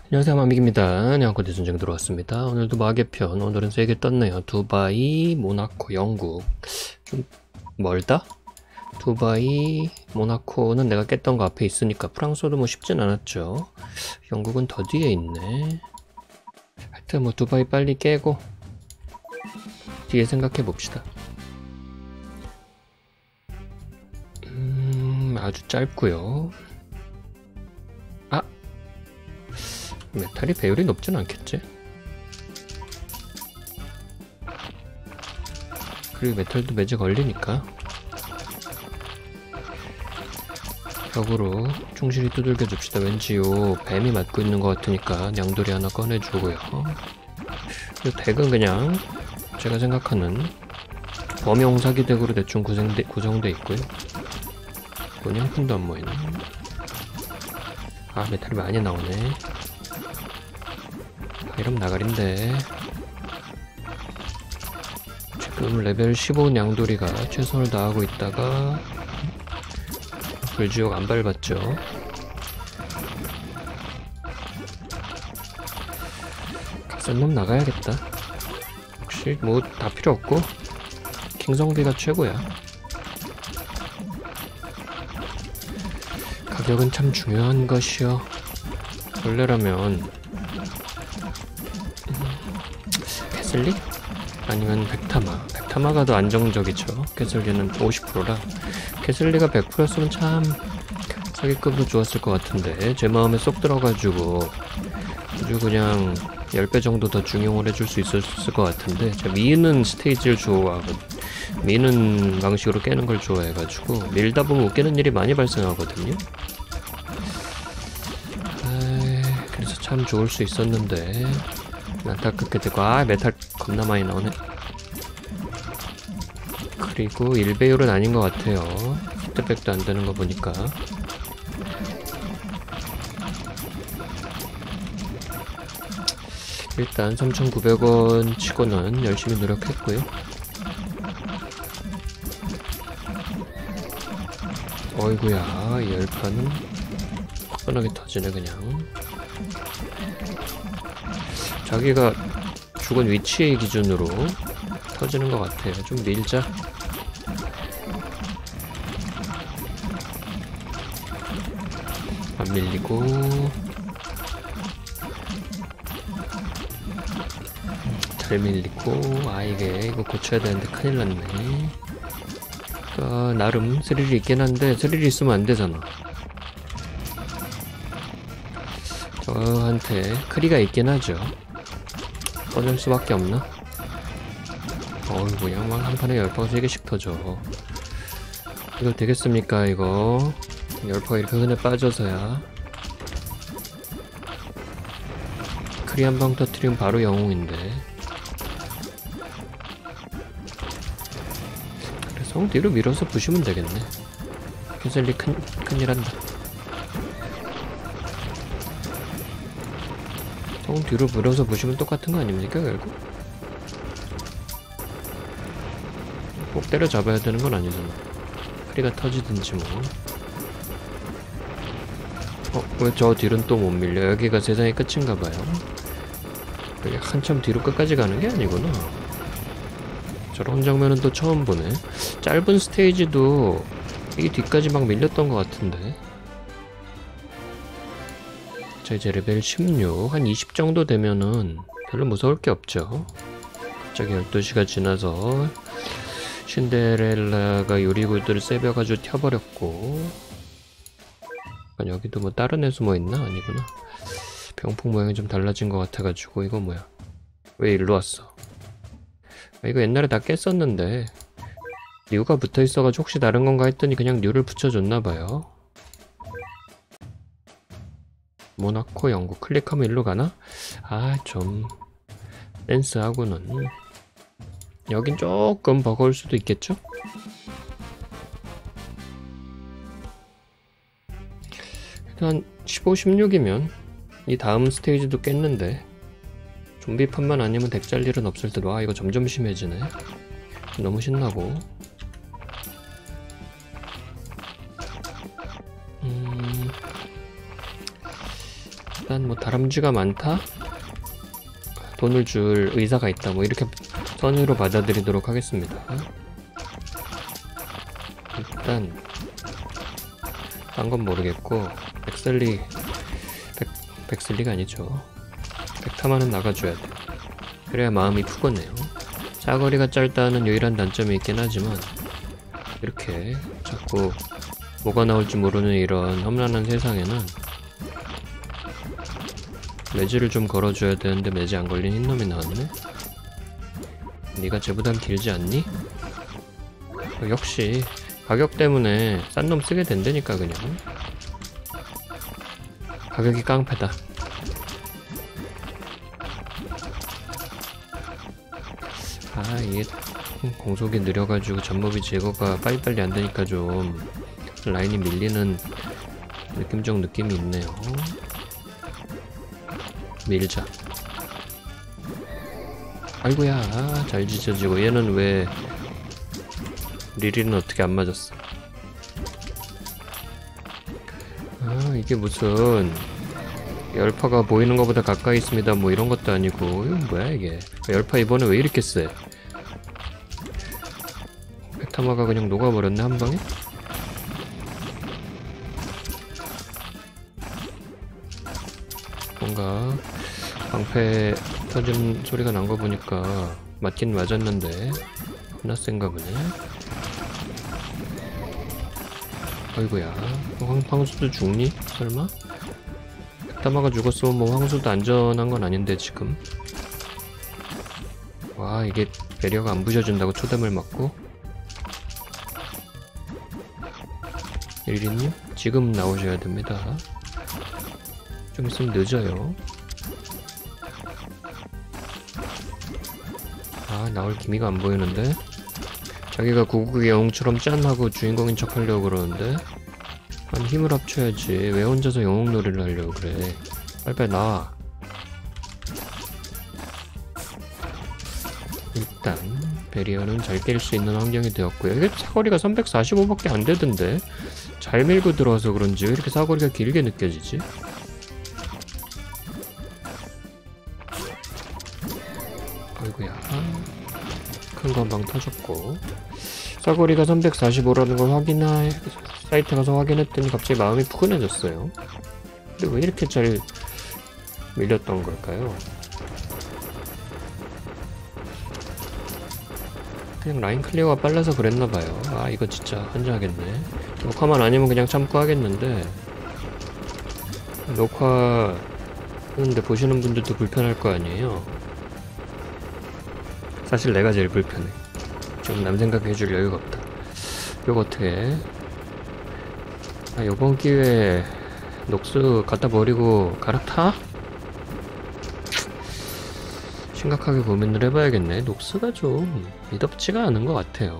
안녕하세요, 마믹입니다. 양코대 전쟁 들어왔습니다. 오늘도 마계편, 오늘은 3개 떴네요. 두바이, 모나코, 영국. 좀 멀다? 두바이, 모나코는 내가 깼던 거 앞에 있으니까 프랑스도 뭐 쉽진 않았죠. 영국은 더 뒤에 있네. 하여튼 뭐 두바이 빨리 깨고 뒤에 생각해 봅시다. 아주 짧고요. 메탈이 배율이 높진 않겠지? 그리고 메탈도 매제 걸리니까 벽으로 충실히 두들겨 줍시다. 왠지 요 뱀이 맞고 있는 것 같으니까 냥돌이 하나 꺼내주고요. 이 덱은 그냥 제가 생각하는 범용사기 덱으로 대충 구성돼 있고요. 이건 한 푼도 안 모이네. 아, 메탈이 많이 나오네. 이러면 나가린데. 지금 레벨 15 냥돌이가 최선을 다하고 있다가 불지옥 안 밟았죠. 갓센 놈 나가야겠다. 혹시 뭐 다 필요 없고 킹성비가 최고야. 가격은 참 중요한 것이요. 원래라면 캐슬리? 아니면 백타마가 더 안정적이죠. 캐슬리는 50%라 캐슬리가 100%였으면 참 사기급으로 좋았을 것 같은데 제 마음에 쏙 들어가지고 아주 그냥 10배 정도 더 중용을 해줄 수 있었을 것 같은데 제가 미는 스테이지를 좋아하고 미는 방식으로 깨는 걸 좋아해가지고 밀다 보면 웃기는 일이 많이 발생하거든요. 그래서 참 좋을 수 있었는데 안타깝게 되고 메탈 겁나 많이 나오네. 그리고 1배율은 아닌 것 같아요. 히트백도 안 되는 거 보니까. 일단 3,900원 치고는 열심히 노력했고요. 어이구야, 이 열판은 뻔하게 터지네 그냥. 자기가 죽은 위치의 기준으로 터지는 것 같아요. 좀 밀자. 안 밀리고 잘 밀리고 이거 고쳐야 되는데 큰일 났네. 나름 스릴이 있긴 한데 스릴이 있으면 안 되잖아. 저한테 크리가 있긴 하죠. 꺼낼 수밖에 없나? 그냥 막 한 판에 10방 3개씩 터져. 이거 되겠습니까 이거? 10방 이렇게 흔해 빠져서야. 크리 한 방 터트리면 바로 영웅인데. 그래서 뒤로 밀어서 부시면 되겠네. 캐슬리 큰일 한다. 뒤로 밀어서 보시면 똑같은 거 아닙니까 결국? 꼭 때려잡아야 되는 건 아니잖아. 크리가 터지든지 뭐. 왜 저 뒤로는 또 못 밀려? 여기가 세상의 끝인가봐요. 여기 한참 뒤로 끝까지 가는 게 아니구나. 저런 장면은 또 처음 보네. 짧은 스테이지도 이게 뒤까지 막 밀렸던 것 같은데. 자, 이제 레벨 16, 한 20 정도 되면은 별로 무서울 게 없죠. 갑자기 12시가 지나서 신데렐라가 요리구들을 세벼가지고 튀어버렸고. 여기도 뭐 다른 애 숨어있나? 아니구나. 병풍 모양이 좀 달라진 것 같아가지고. 이거 뭐야? 왜 일로 왔어? 이거 옛날에 다 깼었는데 뉴가 붙어있어가지고 혹시 다른 건가 했더니 그냥 뉴를 붙여줬나봐요. 모나코, 영국. 클릭하면 일로 가나? 좀 댄스하고는 여긴 조금 버거울 수도 있겠죠? 일단 15, 16이면 이 다음 스테이지도 깼는데 좀비판만 아니면 덱 짤 일은 없을 듯. 이거 점점 심해지네. 너무 신나고. 일단 뭐 다람쥐가 많다? 돈을 줄 의사가 있다, 뭐 이렇게 선의로 받아들이도록 하겠습니다. 일단 딴 건 모르겠고 백슬리가 아니죠. 백타마는 나가줘야 돼. 그래야 마음이 푸겠네요. 사거리가 짧다는 유일한 단점이 있긴 하지만 이렇게 자꾸 뭐가 나올지 모르는 이런 험난한 세상에는 매지를 좀 걸어줘야 되는데 매지 안 걸린 흰놈이 나왔네? 네가 쟤보단 길지 않니? 역시 가격 때문에 싼 놈 쓰게 된다니까. 그냥 가격이 깡패다. 아, 이게 공속이 느려가지고 잡몹이 제거가 빨리빨리 안되니까 좀 라인이 밀리는 느낌적 느낌이 있네요. 밀자. 아이고야, 잘 지져지고. 얘는 왜 리리는 어떻게 안 맞았어? 아, 이게 무슨 열파가 보이는 것보다 가까이 있습니다 뭐 이런 것도 아니고. 이건 뭐야 이게. 열파 이번에 왜 이렇게 세? 백타마가 그냥 녹아버렸네 한방에? 뭔가 방패 터진 소리가 난 거 보니까 맞긴 맞았는데 겁나 센가 보네. 아이고야, 황수도 죽니? 설마? 백타마가 죽었으면 뭐 황수도 안전한 건 아닌데 지금. 와, 이게 배려가 안 부셔준다고 초댐을 맞고. 리리님 지금 나오셔야 됩니다. 좀 있으면 늦어요. 아, 나올 기미가 안 보이는데? 자기가 구국의 영웅처럼 짠 하고 주인공인 척 하려고 그러는데? 아니, 힘을 합쳐야지. 왜 혼자서 영웅놀이를 하려고 그래. 빨리빨리 나와. 일단 베리어는 잘 깰 수 있는 환경이 되었고요. 이게 사거리가 345밖에 안 되던데? 잘 밀고 들어와서 그런지 왜 이렇게 사거리가 길게 느껴지지? 아이고야, 큰 건방 터졌고. 사거리가 345라는 걸 사이트 가서 확인했더니 갑자기 마음이 푸근해졌어요. 근데 왜 이렇게 잘 밀렸던 걸까요? 그냥 라인 클리어가 빨라서 그랬나봐요. 아, 이거 진짜 환장하겠네. 녹화만 아니면 그냥 참고 하겠는데, 녹화 하는데 보시는 분들도 불편할 거 아니에요. 사실 내가 제일 불편해. 좀 남 생각해줄 여유가 없다. 요거 어떻게? 아, 요번 기회에 녹수 갖다 버리고 갈아타? 심각하게 고민을 해봐야겠네. 녹수가 좀 미덥지가 않은 것 같아요.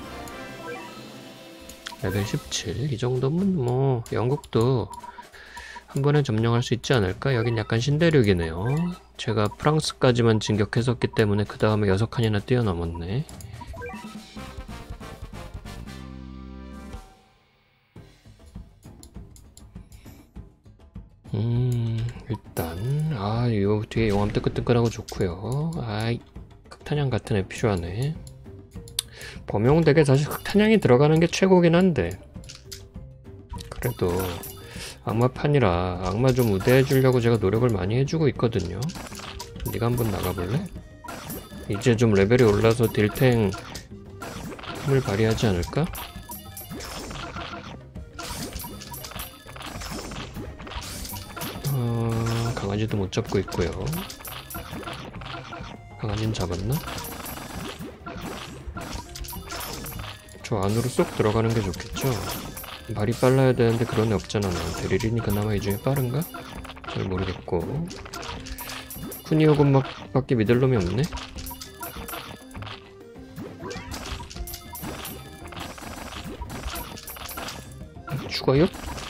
레벨 17. 이 정도면 뭐 영국도 한 번에 점령할 수 있지 않을까? 여긴 약간 신대륙이네요. 제가 프랑스까지만 진격했었기 때문에 그 다음에 6칸이나 뛰어넘었네. 일단 요 뒤에 용암 뜨끈뜨끈하고 좋고요. 아이, 흑탄양 같은 애 필요하네. 범용덱에 사실 흑탄양이 들어가는 게 최고긴 한데, 그래도 악마판이라 악마 좀 우대해주려고 제가 노력을 많이 해주고 있거든요. 네가 한번 나가볼래? 이제 좀 레벨이 올라서 딜탱 힘을 발휘하지 않을까? 강아지도 못 잡고 있고요. 강아지는 잡았나? 저 안으로 쏙 들어가는 게 좋겠죠? 발이 빨라야 되는데 그런 애 없잖아. 나한테. 리린이 그나마 이 중에 빠른가? 잘 모르겠고. 쿠니오 곤막밖에 믿을 놈이 없네? 죽어요?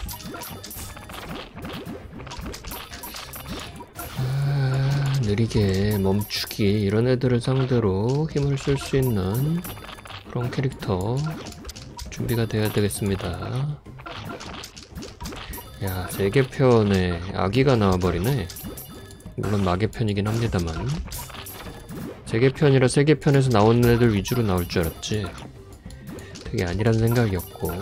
느리게 멈추기, 이런 애들을 상대로 힘을 쓸 수 있는 그런 캐릭터 준비가 돼야 되겠습니다. 야, 세계편에 아기가 나와버리네. 물론 마계편이긴 합니다만. 세계편이라 세계편에서 나오는 애들 위주로 나올 줄 알았지. 그게 아니란 생각이었고.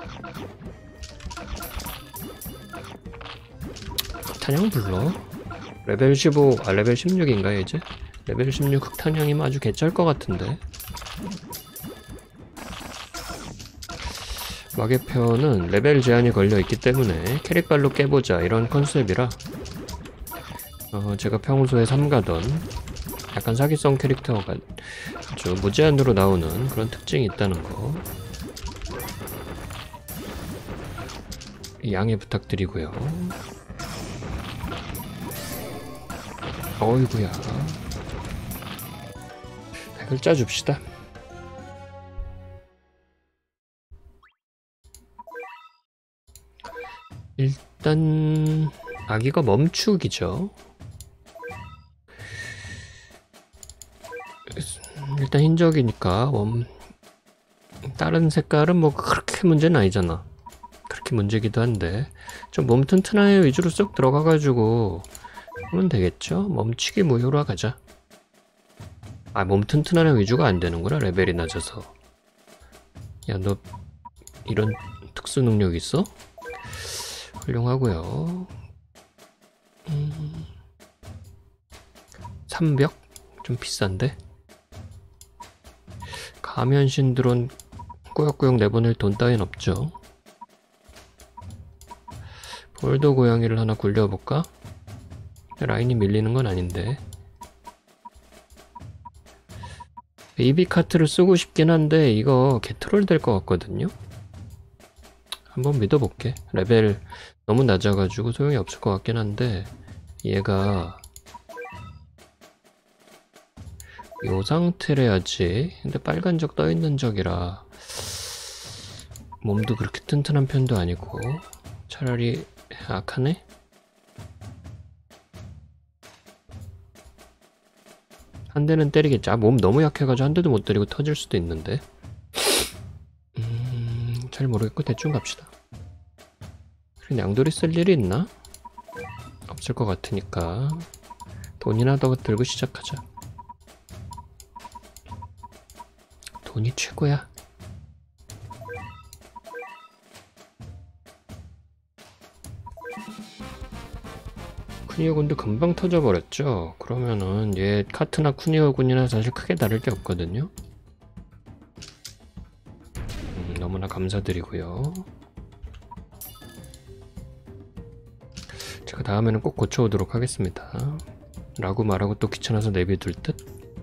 흑탄형 불러? 레벨 15, 레벨 16인가요 이제? 레벨 16 흑탄형이면 아주 개쩔 것 같은데. 마계편은 레벨 제한이 걸려있기 때문에 캐릭발로 깨보자 이런 컨셉이라 제가 평소에 삼가던 약간 사기성 캐릭터가 아주 무제한으로 나오는 그런 특징이 있다는 거 양해 부탁드리고요. 어이구야. 글자 줍시다. 일단 아기가 멈추기죠. 일단 흰적이니까 다른 색깔은 뭐 그렇게 문제는 아니잖아. 그렇게 문제기도 한데 좀 몸 튼튼한 애 위주로 쏙 들어가가지고 하면 되겠죠? 멈추기 무효로 가자. 아, 몸 튼튼한 애 위주가 안 되는구나. 레벨이 낮아서. 야, 너 이런 특수 능력 있어? 훌륭하고요. 3벽? 좀 비싼데? 가면신 드론 꾸역꾸역 내보낼 돈 따윈 없죠. 볼더 고양이를 하나 굴려볼까? 라인이 밀리는 건 아닌데. 베이비 카트를 쓰고 싶긴 한데 이거 개트롤 될 것 같거든요. 한번 믿어볼게. 레벨 너무 낮아가지고 소용이 없을 것 같긴 한데 얘가 요 상태래야지. 근데 빨간 적 떠있는 적이라 몸도 그렇게 튼튼한 편도 아니고 차라리 악하네? 한 대는 때리겠지. 아, 몸 너무 약해가지고 한 대도 못 때리고 터질 수도 있는데. 잘 모르겠고 대충 갑시다. 그래, 양돌이 쓸 일이 있나? 없을 것 같으니까 돈이나 더 들고 시작하자. 돈이 최고야. 쿠니오군도 금방 터져버렸죠. 그러면은 얘 카트나 쿠니오군이나 사실 크게 다를 게 없거든요. 너무나 감사드리고요. 제가 다음에는 꼭 고쳐오도록 하겠습니다. 라고 말하고 또 귀찮아서 내비둘 듯.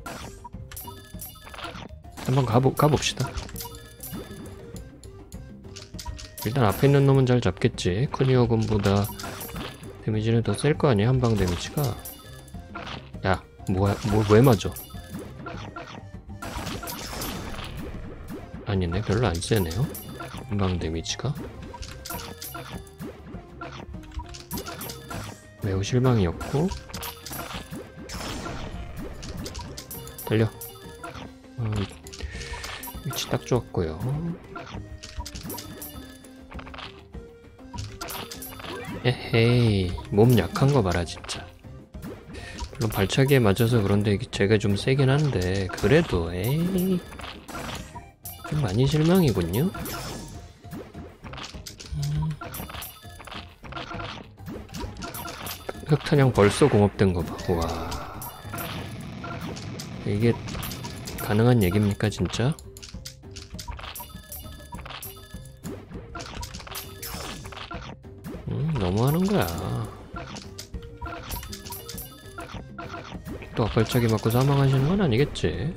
한번 가봅시다. 일단 앞에 있는 놈은 잘 잡겠지. 쿠니오군보다 데미지는 더 셀 거 아니야, 한방 데미지가. 야, 왜 맞아? 아니네, 별로 안 세네요. 한방 데미지가. 매우 실망이었고. 달려. 위치 딱 좋았고요. 에헤이, 몸 약한 거 봐라 진짜. 물론 발차기에 맞아서 그런데 제가 좀 세긴 한데 그래도 에이, 좀 많이 실망이군요. 흑탄형 벌써 공업된 거 봐. 와, 이게 가능한 얘기입니까 진짜? 너무하는 거야. 또 앞발차기 맞고 사망하시는 건 아니겠지?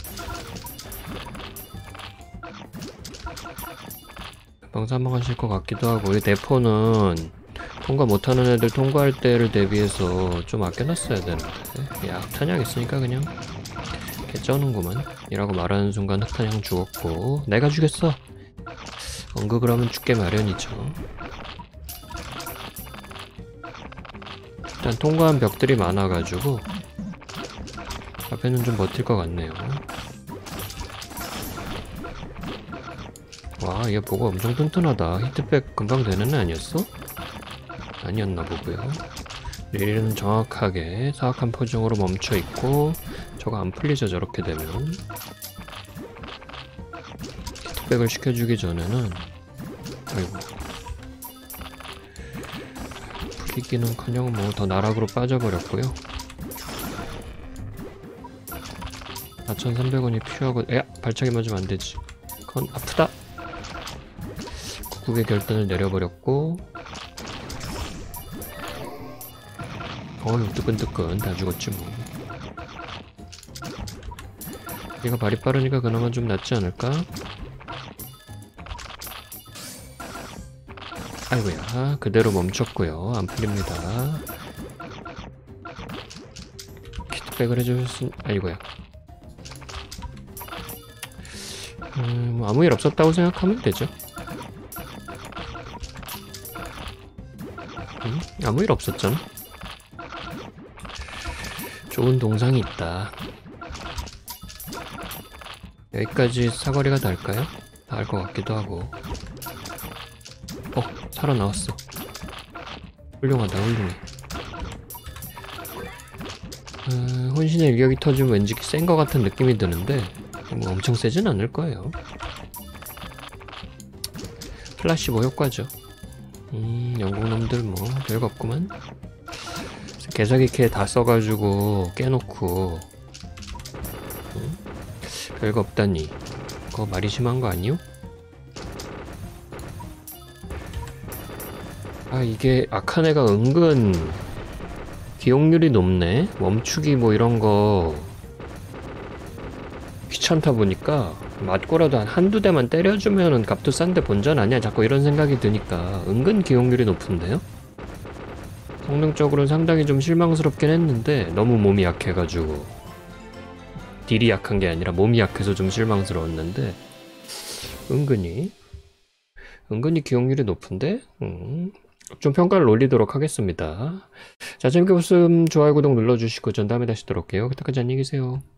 금방 사망하실 것 같기도 하고. 이 대포는 통과 못하는 애들 통과할 때를 대비해서 좀 아껴놨어야 되는데. 야, 흑탄약 있으니까 그냥 개쩌는구만 이라고 말하는 순간 흑탄약 죽었고. 내가 죽였어! 언급을 하면 죽게 마련이죠. 일단 통과한 벽들이 많아가지고 앞에는 좀 버틸 것 같네요. 와, 얘 보고 엄청 튼튼하다. 히트백 금방 되는 애 아니었어? 아니었나 보고요. 릴은 정확하게 사악한 표정으로 멈춰 있고 저거 안 풀리죠. 저렇게 되면 히트백을 시켜주기 전에는 아이고 풀리기는커녕 뭐 더 나락으로 빠져버렸고요. 4,300원이 필요하고 야 발차기 맞으면 안되지. 그건 아프다. 국의 결단을 내려버렸고 어휴 뜨끈뜨끈 다 죽었지 뭐. 얘가 발이 빠르니까 그나마 좀 낫지 않을까? 아이고야 그대로 멈췄고요. 안 풀립니다. 키트백을 해줬으면 아이고야 뭐 아무 일 없었다고 생각하면 되죠. 아무 일 없었잖아. 좋은 동상이 있다. 여기까지 사거리가 닿을까요? 닿을 것 같기도 하고. 살아나왔어. 훌륭하다 훌륭해. 혼신의 일격이 터지면 왠지 센 것 같은 느낌이 드는데 뭐 엄청 세진 않을 거예요. 플라시보 효과죠. 영국놈들 뭐 별거 없구만. 개사기 캐 다 써가지고 깨놓고 별거 없다니 그거 말이 심한 거 아니요? 아 이게 아카네가 은근 기용률이 높네. 멈추기 뭐 이런거 귀찮다 보니까 맞고라도 한두 대만 때려주면은 값도 싼데 본전 아니야 자꾸 이런 생각이 드니까 은근 기용률이 높은데요? 성능적으로는 상당히 좀 실망스럽긴 했는데 너무 몸이 약해가지고 딜이 약한 게 아니라 몸이 약해서 좀 실망스러웠는데 은근히 기용률이 높은데 좀 평가를 올리도록 하겠습니다. 자 재밌게 보셨으면 좋아요 구독 눌러주시고 전 다음에 다시 돌아올게요. 그때까지 안녕히 계세요.